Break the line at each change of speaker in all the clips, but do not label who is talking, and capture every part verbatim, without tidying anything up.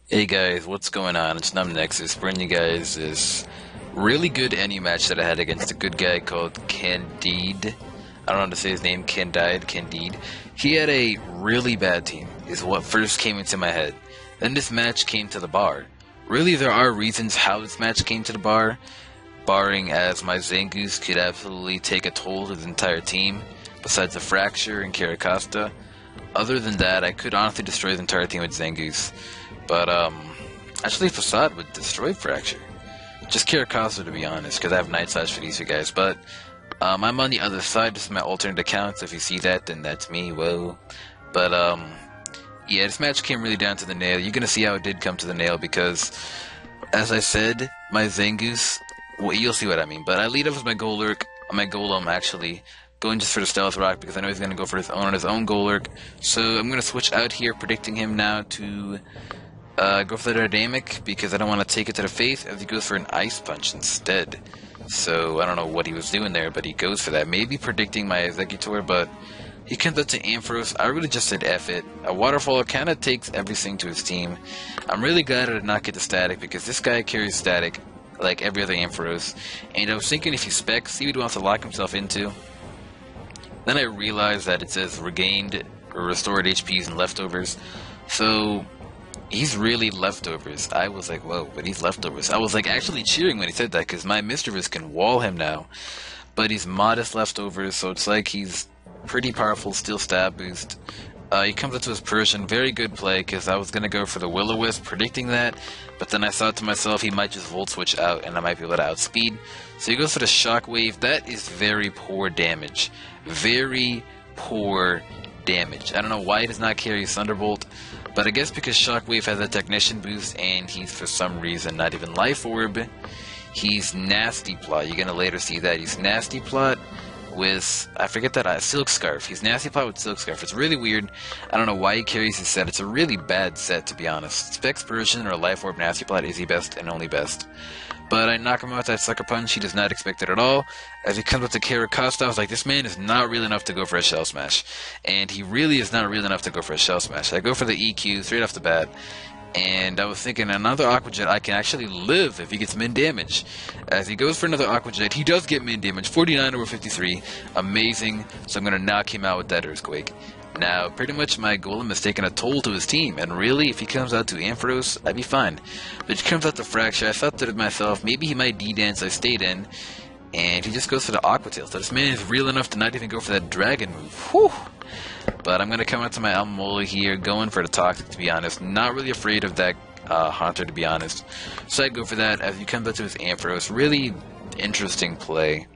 Hey guys, what's going on? It's NumNexus bringing you guys this really good any match that I had against a good guy called Candide. I don't know how to say his name, Candide, Candide. He had a really bad team, is what first came into my head. Then this match came to the bar. Really, there are reasons how this match came to the bar, barring as my Zangoose could absolutely take a toll to the entire team, besides the Fracture and Caracosta. Other than that, I could honestly destroy the entire team with Zangoose. But, um, actually Facade would destroy Fracture. Just Caracosta, to be honest, because I have Night Slash for these two guys. But, um, I'm on the other side. This is my alternate account, so if you see that, then that's me. Whoa. But, um, yeah, this match came really down to the nail. You're gonna see how it did come to the nail, because, as I said, my Zangoose, well, you'll see what I mean. But I lead up with my Golurk, my Golem, actually, going just for the Stealth Rock, because I know he's gonna go for his own on his own Golurk. So I'm gonna switch out here, predicting him now to Uh, go for the dynamic, because I don't want to take it to the face, as he goes for an Ice Punch instead. So, I don't know what he was doing there, but he goes for that. Maybe predicting my Executor, but he comes up to Ampharos. I really just said F it. A Waterfall kind of takes everything to his team. I'm really glad I did not get the Static, because this guy carries Static like every other Ampharos. And I was thinking if he specs, see what he wants to lock himself into. Then I realized that it says regained or restored H Ps and leftovers. So he's really leftovers. I was like, whoa, but he's leftovers. I was like actually cheering when he said that, because my Mischievous can wall him now. But he's modest leftovers, so it's like he's pretty powerful, still stab boost. Uh, he comes up to his Persian, very good play, because I was going to go for the Will-O-Wisp, predicting that, but then I thought to myself he might just Volt Switch out, and I might be able to outspeed. So he goes for the Shockwave. That is very poor damage. Very poor damage. I don't know why he does not carry Thunderbolt, but I guess because Shockwave has a Technician boost and he's for some reason not even Life Orb, he's Nasty Plot. You're going to later see that. He's Nasty Plot with, I forget that, uh, Silk Scarf. He's Nasty Plot with Silk Scarf. It's really weird. I don't know why he carries his set. It's a really bad set, to be honest. Specs Persian or Life Orb Nasty Plot is the best and only best. But I knock him out with that Sucker Punch. He does not expect it at all. As he comes up to Caracosta, I was like, this man is not real enough to go for a Shell Smash. And he really is not real enough to go for a Shell Smash. I go for the E Q straight off the bat. And I was thinking another Aqua Jet, I can actually live if he gets min damage. As he goes for another Aqua Jet, he does get min damage. forty-nine over fifty-three. Amazing. So I'm going to knock him out with that Earthquake. Now, pretty much my Golem has taken a toll to his team, and really, if he comes out to Ampharos, I'd be fine. But if he comes out to Fracture, I thought to myself, maybe he might D-Dance, I stayed in, and he just goes for the Aqua Tail. So this man is real enough to not even go for that Dragon move. Whew! But I'm going to come out to my Almola here, going for the Toxic, to be honest. Not really afraid of that uh, Haunter, to be honest. So I go for that. As he comes out to his Ampharos, really interesting play.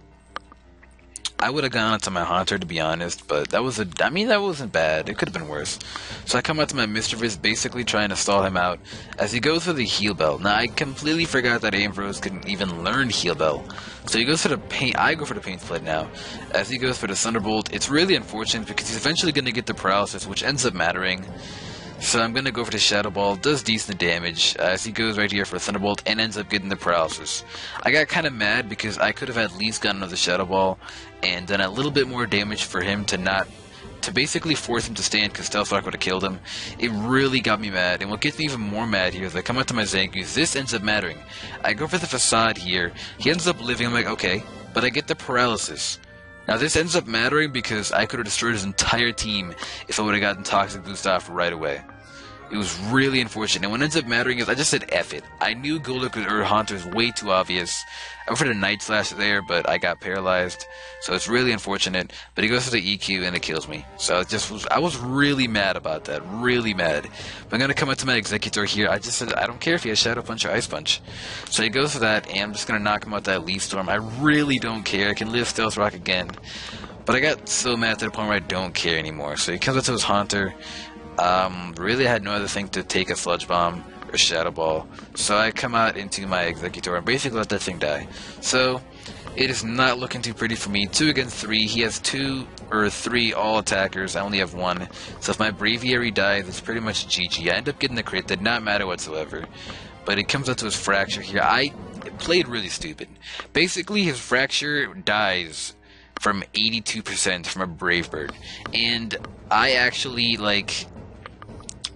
I would have gone onto my Haunter, to be honest, but that was a, I mean, that wasn't bad. It could have been worse. So I come out to my Mischievous, basically trying to stall him out, as he goes for the Heal Bell. Now, I completely forgot that Ampharos couldn't even learn Heal Bell. So he goes for the Pain, I go for the Pain Split now. As he goes for the Thunderbolt, it's really unfortunate, because he's eventually going to get the Paralysis, which ends up mattering. So I'm going to go for the Shadow Ball, does decent damage, uh, as he goes right here for Thunderbolt, and ends up getting the Paralysis. I got kind of mad, because I could have at least gotten another Shadow Ball, and done a little bit more damage for him to not, to basically force him to stand, because Stealth Rock would have killed him. It really got me mad, and what gets me even more mad here is I come out to my Zangoose, this ends up mattering. I go for the Facade here, he ends up living, I'm like, okay, but I get the Paralysis. Now this ends up mattering because I could have destroyed his entire team if I would have gotten Toxic Boost off right away. It was really unfortunate. And what ends up mattering is I just said F it. I knew Golurk or Haunter was way too obvious. I went for the Night Slash there, but I got paralyzed. So it's really unfortunate. But he goes for the E Q and it kills me. So it just was, I was really mad about that. Really mad. But I'm going to come up to my Executor here. I just said I don't care if he has Shadow Punch or Ice Punch. So he goes for that, and I'm just going to knock him out with that Leaf Storm. I really don't care. I can live Stealth Rock again. But I got so mad to the point where I don't care anymore. So he comes up to his Haunter. Um, really had no other thing to take a Sludge Bomb or Shadow Ball, so I come out into my Executor and basically let that thing die. So, it is not looking too pretty for me. Two against three, he has two or three all attackers, I only have one, so if my Braviary dies, it's pretty much G G. I end up getting the crit, did not matter whatsoever, but it comes out to his Fracture here. I played really stupid. Basically, his Fracture dies from eighty-two percent from a Brave Bird, and I actually, like,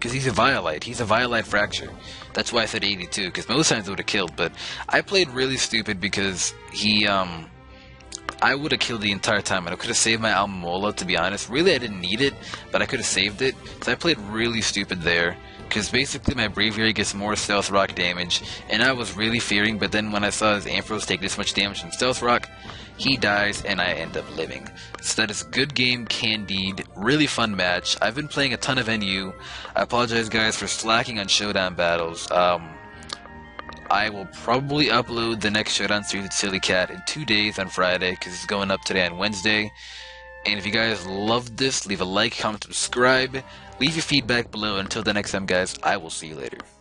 because he's a Violite. He's a Violite Fracture. That's why I said eighty-two, because most times it would have killed, but I played really stupid because he, um, I would have killed the entire time, and I could have saved my Almola, to be honest. Really, I didn't need it, but I could have saved it, so I played really stupid there, because basically my Braviary gets more Stealth Rock damage, and I was really fearing, but then when I saw his Ampharos take this much damage from Stealth Rock, he dies, and I end up living. So that is good game, Candide. Really fun match. I've been playing a ton of N U. I apologize, guys, for slacking on Showdown battles. Um, I will probably upload the next Showdown series with Silly Cat in two days on Friday, because it's going up today on Wednesday. And if you guys loved this, leave a like, comment, subscribe. Leave your feedback below. Until the next time, guys, I will see you later.